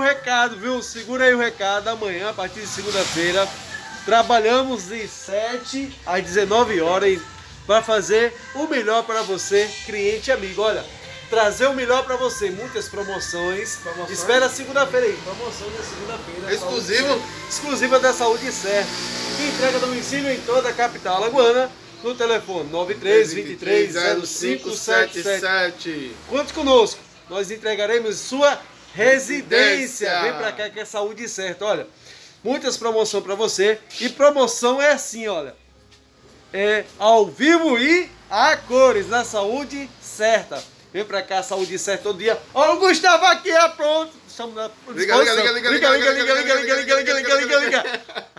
recado, viu? Segura aí o recado. Amanhã, a partir de segunda-feira, trabalhamos de 7 às 19 horas para fazer o melhor para você, cliente e amigo. Olha, trazer o melhor para você, muitas promoções. Espera segunda-feira aí, promoção da segunda-feira. Exclusiva da Saúde Certa. Entrega a domicílio em toda a capital alagoana, no telefone 93230577. Conte conosco, nós entregaremos sua residência. Vem pra cá que é Saúde Certa. Olha, muitas promoções para você. E promoção é assim, olha, é ao vivo e a cores na Saúde Certa. Vem pra cá, Saúde Certa todo dia. Ó, o Gustavo aqui é pronto. Estamos na disposição. Liga.